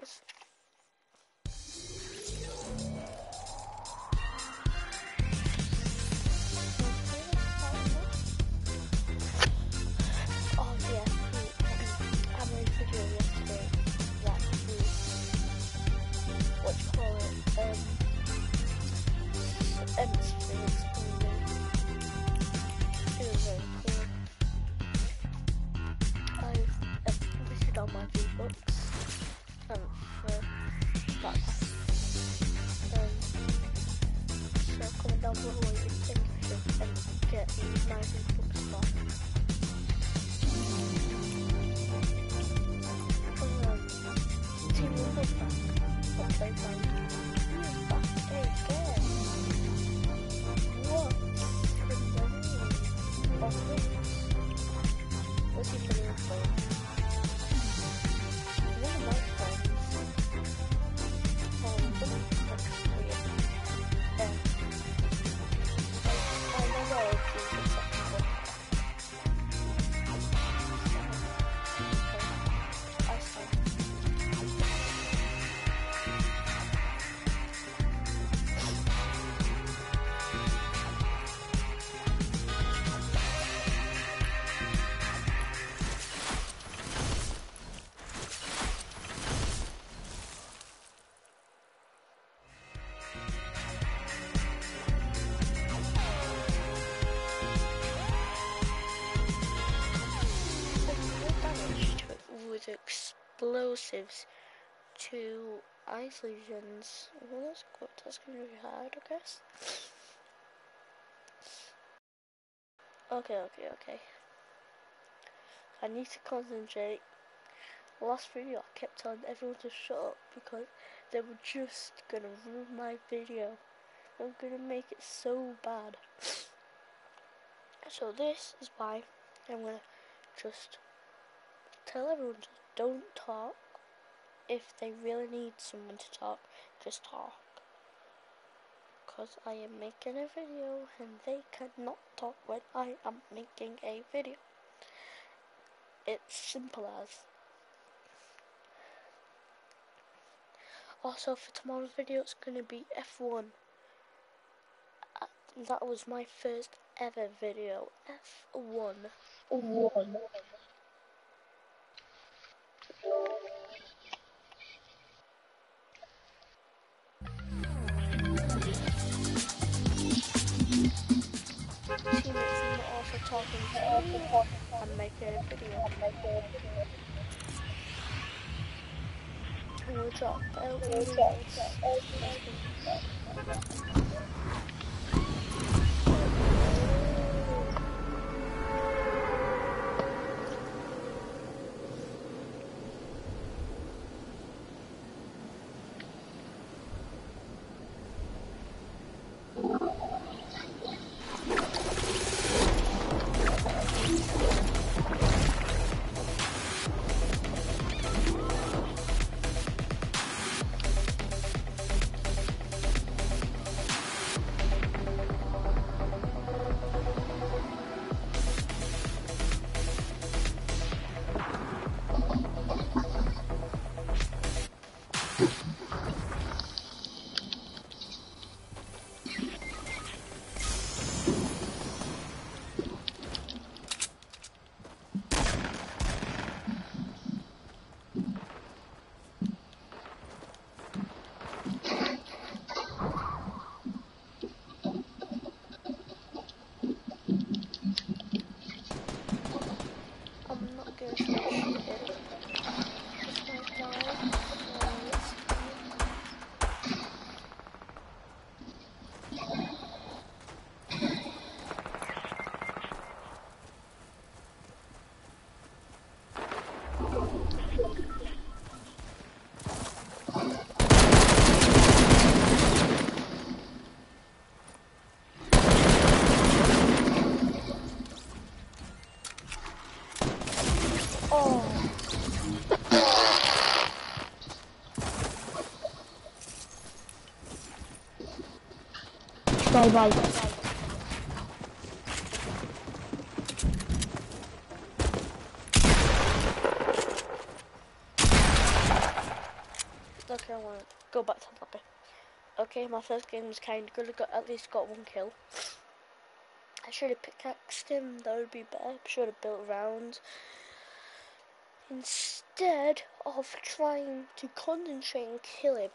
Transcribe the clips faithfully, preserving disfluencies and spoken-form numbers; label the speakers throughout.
Speaker 1: videos. Oh yeah, I made a video yesterday that what you call it, um, experience it was very cool. I've listed all my V-Bucks um, for that um, so comment down below what you think I should um, get my V-Bucks for. Team Liquid back. I'll play by He's back again. What? What's this? What's he doing for? One of my friends. Um, this is weird. Um, I never always use it second. I saw. With explosives to ice legions. Well, that's good. That's gonna be hard, I guess. Okay, okay, okay. I need to concentrate. Last video, I kept telling everyone to shut up because they were just gonna ruin my video. They were gonna make it so bad. So this is why I'm gonna just tell everyone to don't talk. If they really need someone to talk, just talk. Because I am making a video and they cannot talk when I am making a video. It's simple as. Also for tomorrow's video it's going to be F one. Uh, that was my first ever video. F one. one. Teammates are not also talking to me. I'm making a video. And we'll drop out in Bye bye. Okay, I want to go back to the lobby. Okay, my first game was kind of good. I got at least got one kill. I should have pickaxed him. That would be better. Should have built around. Instead of trying to concentrate and kill him.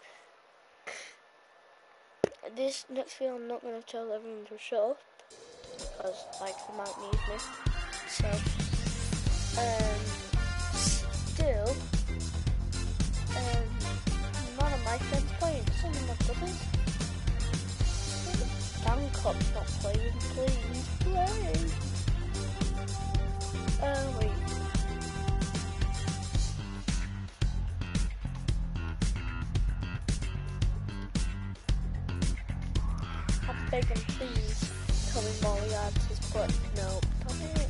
Speaker 1: This next video I'm not going to tell everyone to shut up. Because, like, they might need me. So, um, still, um, none of my friends playing. Some of my brothers. Bangkok's not playing, please play. Oh, wait. I beg him, please tell me Molly adds his butt. No, damn it.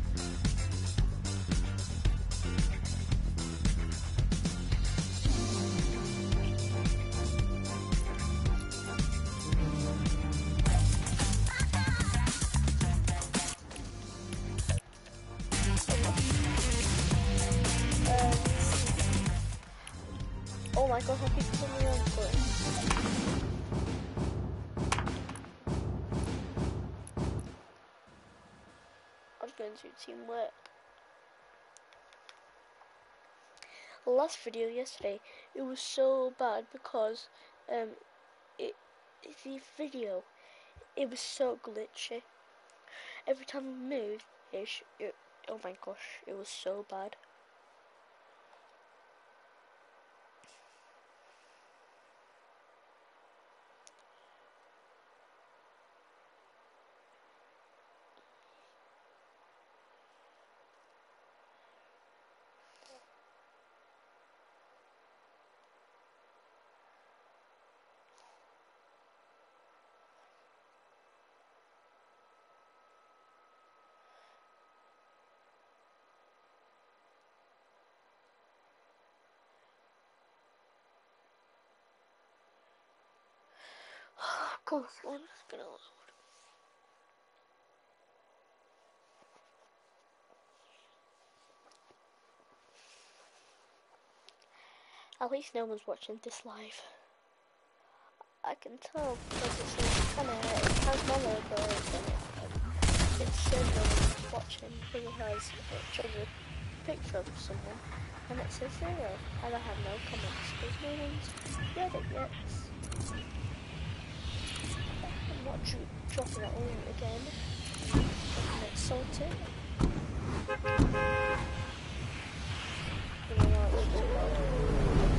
Speaker 1: Um, oh my god, I keep putting me on foot. Going to teamwork. Last video yesterday, it was so bad because um, it the video it was so glitchy. Every time I moved, it, it oh my gosh, it was so bad. Of course, I'm just gonna load. At least no one's watching this live. I can tell because it says kind of it has my logo in it. It says no one's watching because it has it shows a picture of someone and it says zero. And I have no comments because no one's read it yet. I'm not dropping it all again. Dropping it salted. You know what, it's too loud.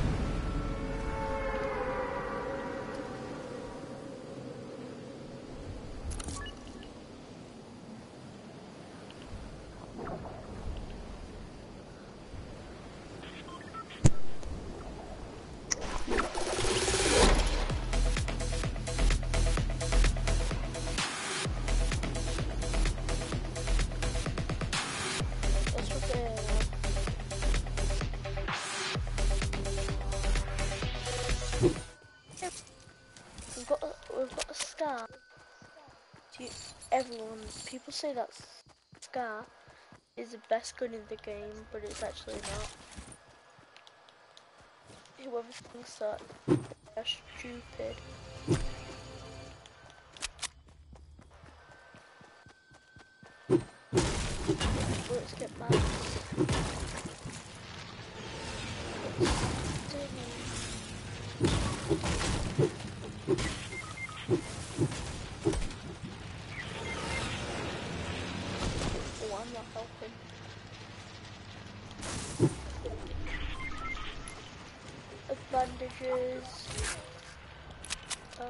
Speaker 1: We've got a, we've got a scar. Do you, everyone, people say that scar is the best gun in the game, but it's actually not. Whoever thinks that, they're stupid. Let's get back. Oh, I'm not helping. Bandages. Um.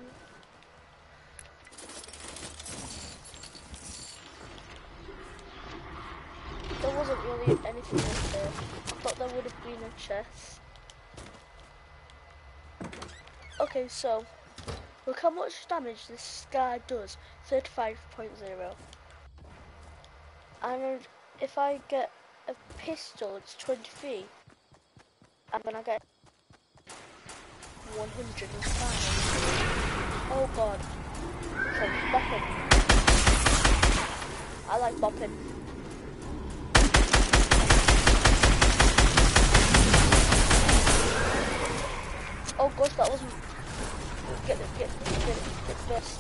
Speaker 1: There wasn't really anything in there. I thought there would have been a chest. Okay, so look how much damage this scar does. thirty-five point zero. And if I get a pistol, it's twenty-three. And when I get one hundred five. Oh god. Okay, bopping. I like bopping. Oh gosh, that wasn't... Get it, get it, get it, get this.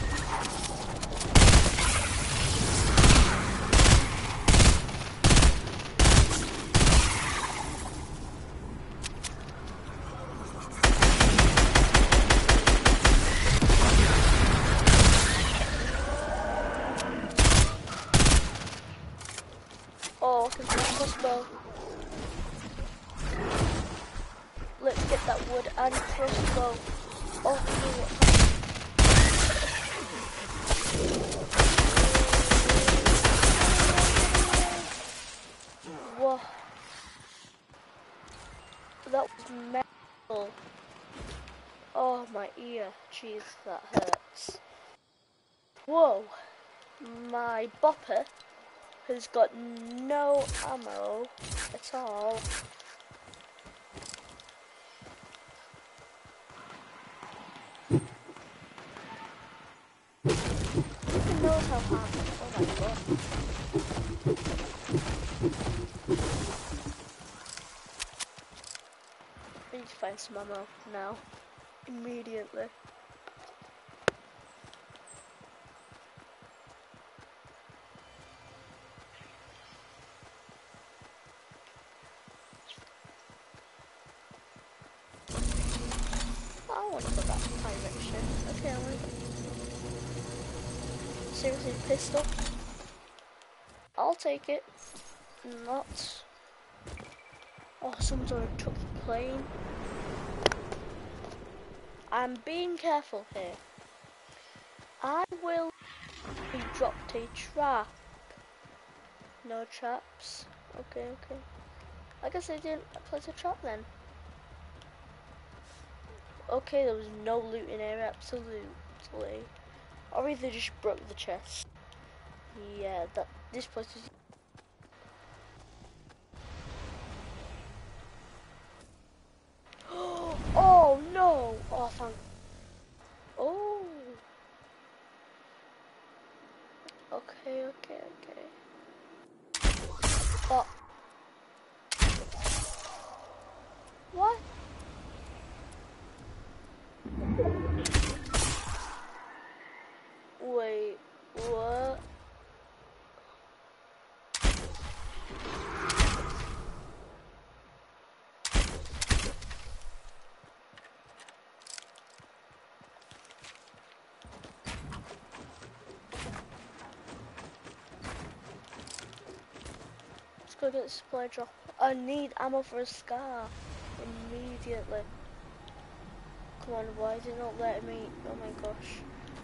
Speaker 1: Oh, I can see the crossbow. Let's get that wood and crossbow. Oh, no, whoa. That was metal. Oh, my ear. Jeez, that hurts. Whoa. My bopper has got no ammo at all. Who knows how hard? Oh my god. I need to find some ammo now. Immediately. I want to put that pirate ship. Okay, I want to. Seriously, pistol? I'll take it. Not. Oh, someone's already took the plane. I'm being careful here. I will be dropped a trap. No traps. Okay, okay. I guess I didn't place a trap then. Okay, there was no loot in here, absolutely. Or either just broke the chest. Yeah, that this place is. Oh no! Oh thank. Oh. Okay, okay, okay. Oh. What? Wait, what? Let's go get the supply drop. I need ammo for a scar immediately. Come on, why is it not letting me? Oh my gosh.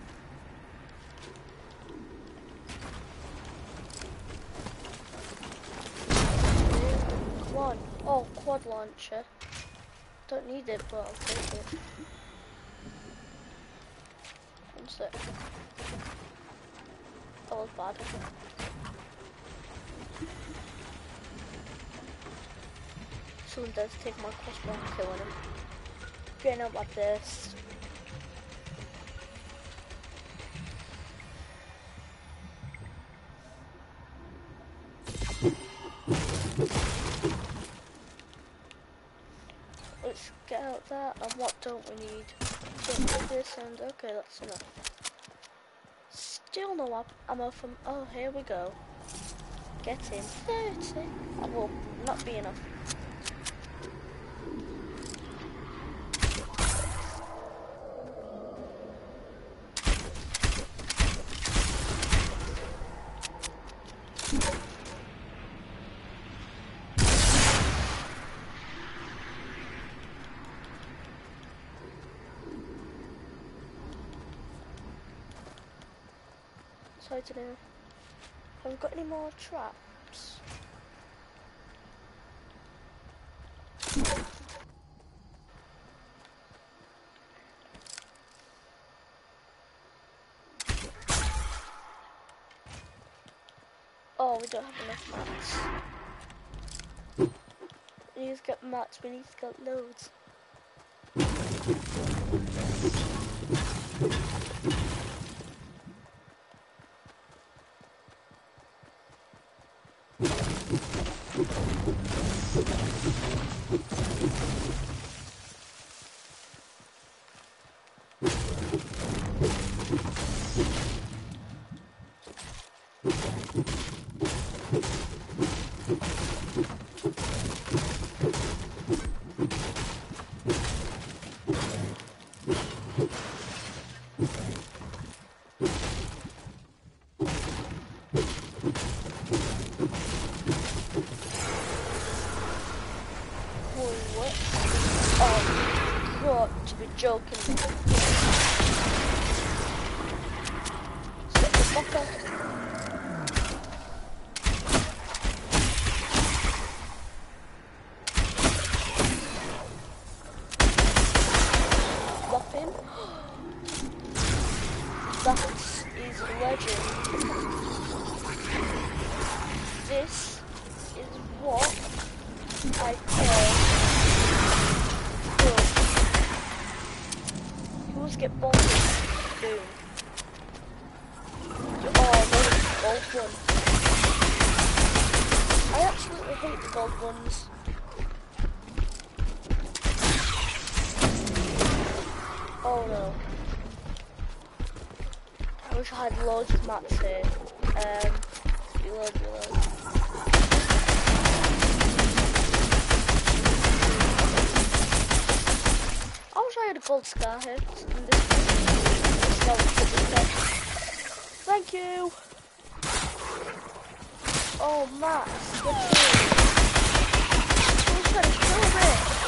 Speaker 1: Come on. Oh, quad launcher. Don't need it, but I'll take it. One sec. That was bad. Someone does take my crossbow and killing him. Getting up like this. Let's get out that, and what don't we need? Don't need this, and okay, that's enough. Still no ammo from, oh, here we go. Get in, thirty. That will not be enough. Sorry to do. Have we got any more traps? Oh, we don't have enough mats. We need to get mats, we need to get loads. got to be joking me. Set the fuck up. Whopping. That is legend. This is what I call good. You always get bombed. Boom. Oh, no, it's the gold one. I absolutely hate the gold ones. Oh no. I wish I had loads of mats here. Um, reload, reload. I wish I had a gold scar here. In this Thank you. Oh, mats. Good thing. Who's trying to kill me?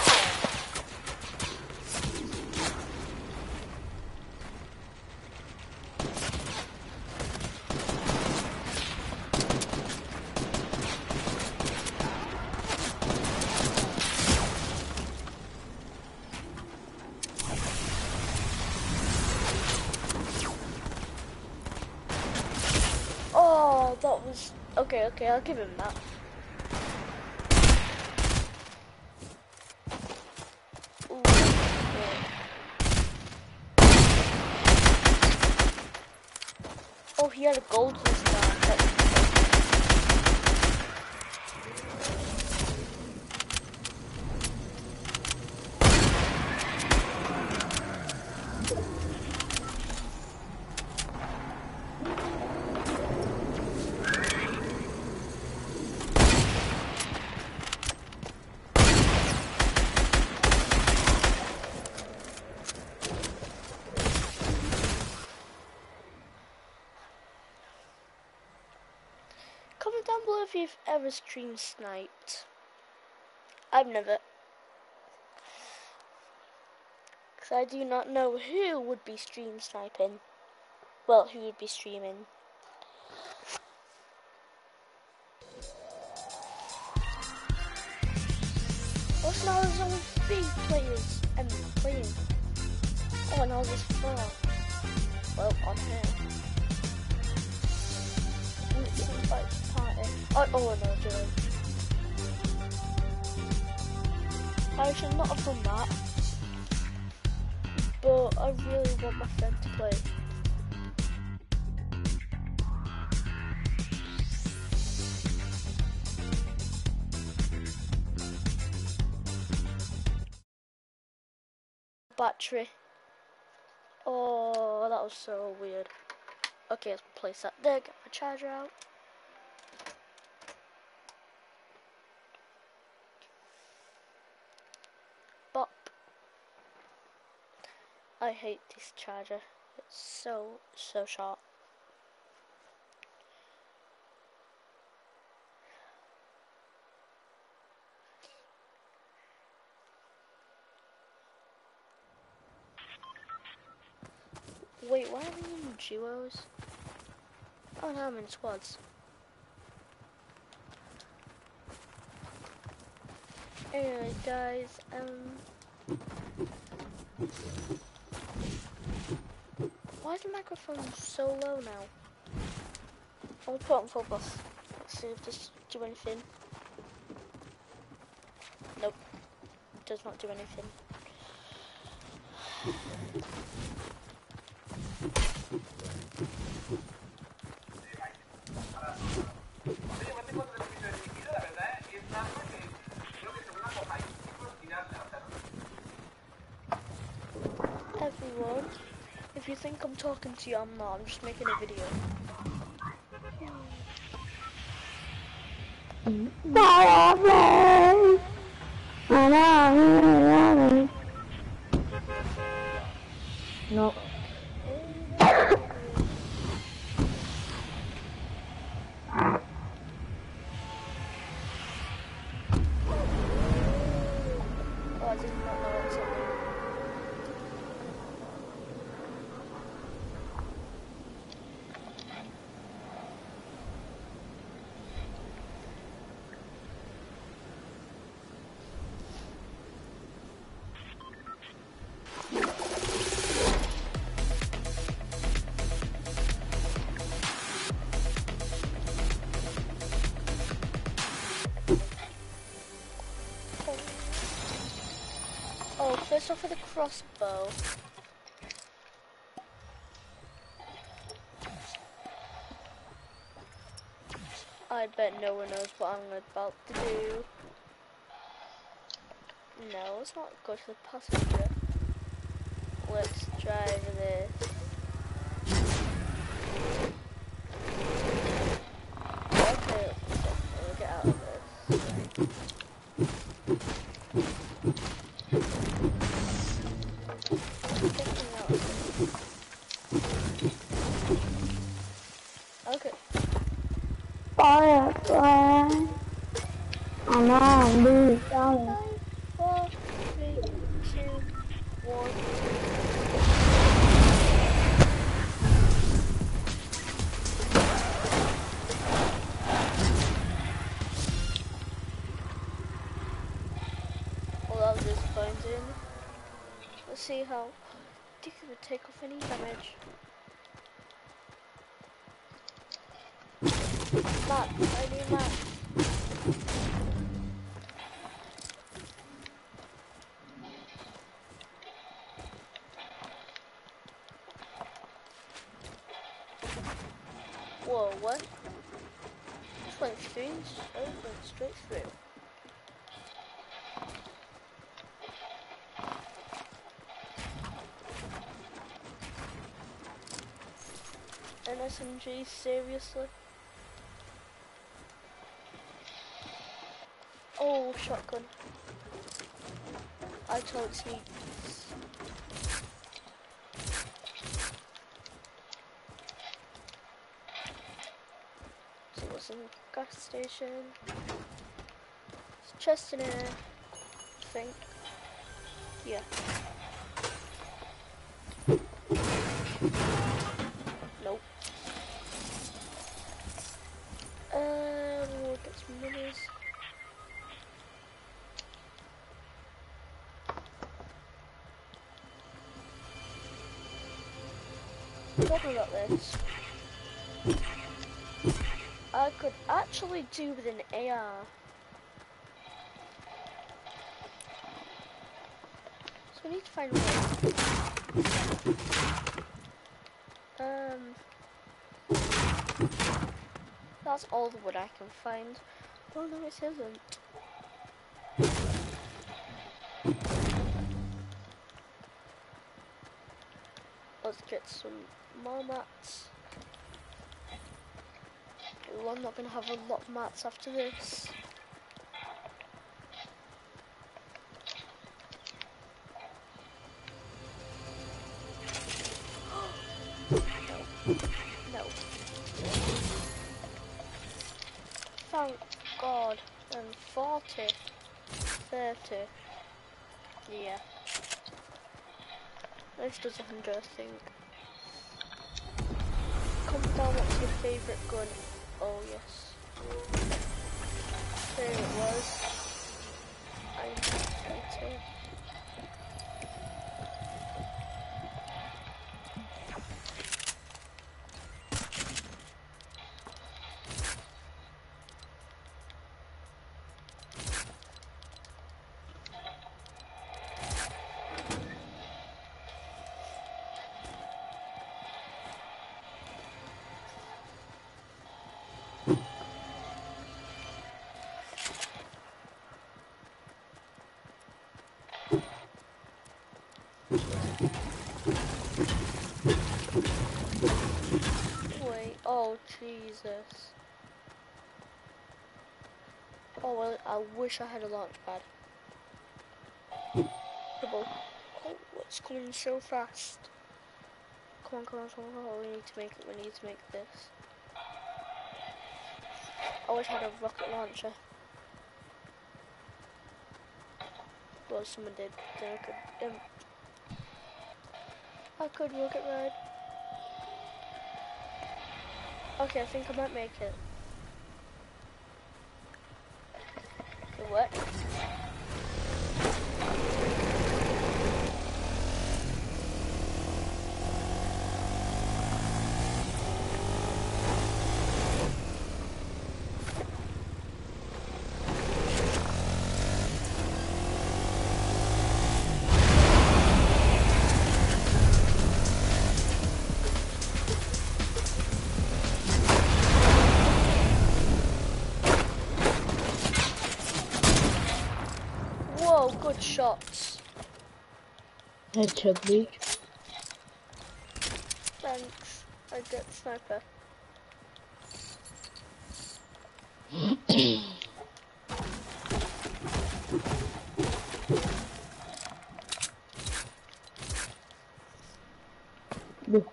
Speaker 1: That was okay. Okay, I'll give him that. Ooh, yeah. Oh, he had a gold this time. Comment down below if you've ever stream sniped. I've never. Because I do not know who would be stream sniping. Well, who would be streaming. Also, now there's only three players um, playing. Oh, now there's four. Well, on here. Party. Oh, oh no, Joe. I should not have done that. But I really want my friend to play. Battery. Oh, that was so weird. Okay, let's place that there, get my charger out. Bop. I hate this charger. It's so, so sharp. Wait, why are we in duos? Oh no, I'm in squads. Anyway, guys, um... why is the microphone so low now? I'll put it on full bus. Let's see if this do anything. Nope. It does not do anything. Everyone, if you think I'm talking to you, I'm not. I'm just making a video. No. Oh, I did not know it was something. First off with a crossbow. I bet no one knows what I'm about to do. No, let's not go to the passenger. Let's drive this. Okay, let's get out of this. Getting out of this. Okay.
Speaker 2: Fire, fire. Oh no, I'm really sorry.
Speaker 1: Five, four, three, two, one. Well, that was disappointing. Let's see how Dick would take off any damage. Map, I need map. Whoa, what? Just went through, oh, went straight through. An S M G, seriously? Oh, shotgun. I told sneaks. So what's in the gas station? There's a chest in here, I think. Yeah. Nope. Uh, we'll get some minis. Talking about this, I could actually do with an A R. So we need to find one. Um, that's all the wood I can find. Oh no, it isn't. Let's get some more mats. Well, I'm not going to have a lot of mats after this. No. No. Thank God. And forty. thirty. Yeah. This does a hundred, I think. Comment down what's your favourite gun. Oh yes. There it was. I'm excited. Wait, oh Jesus. Oh well, I wish I had a launch pad. Double. Oh, it's coming so fast. Come on, come on, come on, come on, we need to make it, we need to make this. I wish I had a rocket launcher. Well, someone did, then I could, um, I could rocket ride. Okay, I think I might make it. It worked.
Speaker 2: Headshot, bitch.
Speaker 1: Thanks. I get sniper.
Speaker 2: Go.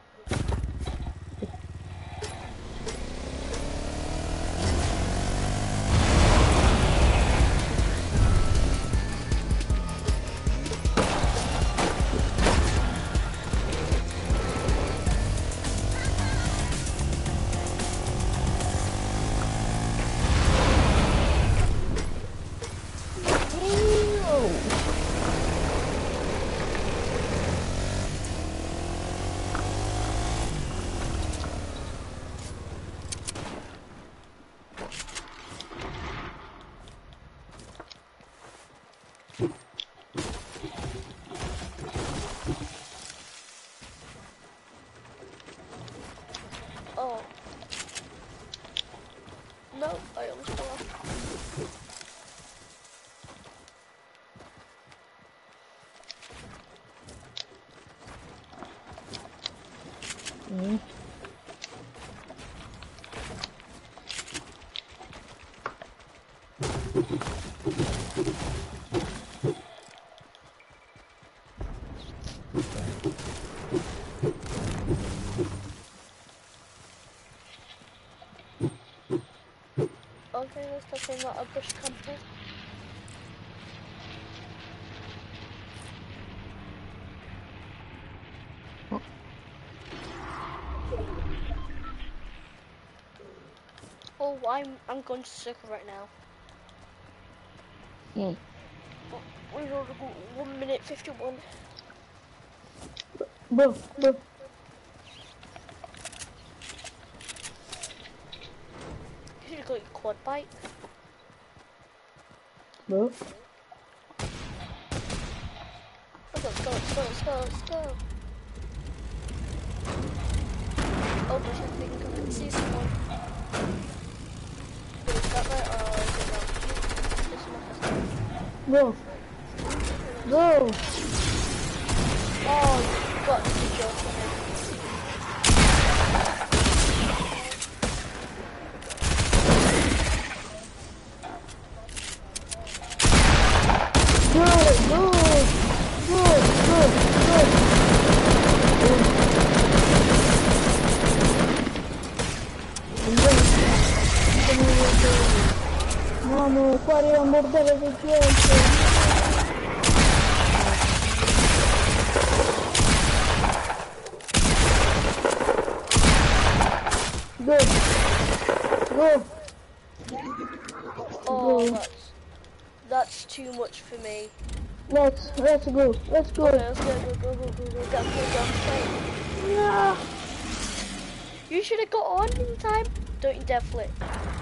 Speaker 1: Oh. No, I almost fell off.
Speaker 2: Mm.
Speaker 1: Okay, let's definitely not a bush camper. Oh, I'm I'm going to circle right now.
Speaker 2: Mm.
Speaker 1: Oh, we're on one minute fifty-one.
Speaker 2: Bro, bro.
Speaker 1: You should have got your quad bike.
Speaker 2: Bro.
Speaker 1: Let's go, let's go, let's go, let's go, let's go. Oh, gosh, I think I can see someone. Is that right, or is it wrong? This is my first time.
Speaker 2: Go. Go.
Speaker 1: Oh, you've got to be joking me.
Speaker 2: Go. Go. Go. Go. Go. Mano, quale a mordere di chiunque. Go. Go.
Speaker 1: Oh,
Speaker 2: Go.
Speaker 1: that's, that's too much for me.
Speaker 2: Let's let's go. Let's go.
Speaker 1: Okay, let's go, go, go, go, go, go, down, go, down, straight.
Speaker 2: No.
Speaker 1: You should have got on in time. Don't you dare flip.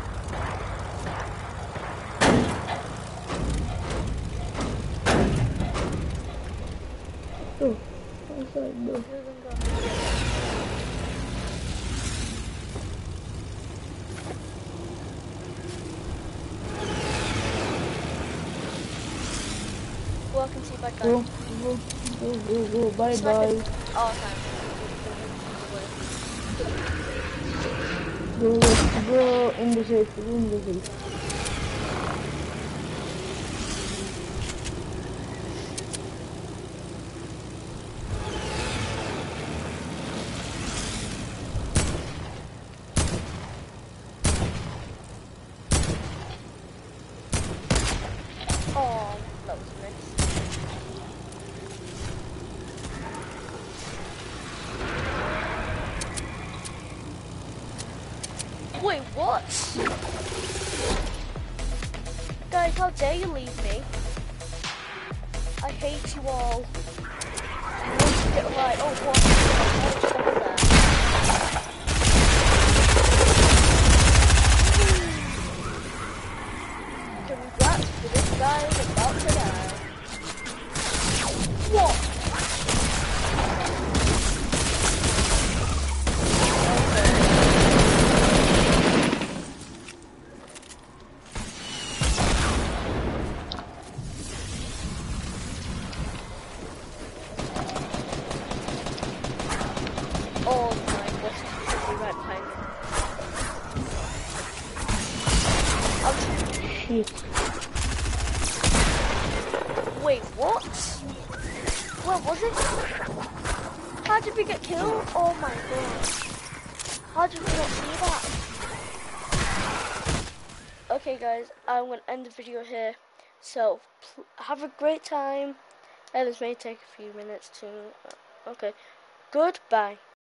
Speaker 2: Go. Inside, go.
Speaker 1: Go, go, go. Well, I can see bad guy.
Speaker 2: Go. Go. Go. Go. Go. Bye
Speaker 1: Sniper.
Speaker 2: bye.
Speaker 1: Oh, okay.
Speaker 2: Go. Go in the safe. Go in the safe.
Speaker 1: Oh, that was a miss. Wait, what? Guys, how dare you leave me? I hate you all. You want to get right. Oh, what? Oh, stop there. Congrats to this guy who's about to die. What?
Speaker 2: cheat.
Speaker 1: Wait, what? Where was it? How did we get killed? Oh my god. How did we not see that? Okay guys, I'm going to end the video here. So, have a great time. And this may take a few minutes to... Okay. Goodbye.